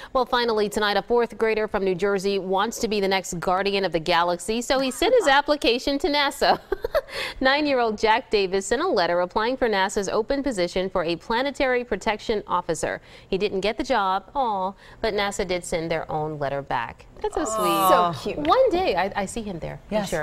Well, finally tonight, a fourth grader from New Jersey wants to be the next guardian of the galaxy, so he sent his application to NASA. 9-year-old Jack Davis sent a letter applying for NASA's open position for a planetary protection officer. He didn't get the job, but NASA did send their own letter back. That's so sweet. So cute. One day I see him there. Yes. I'm sure.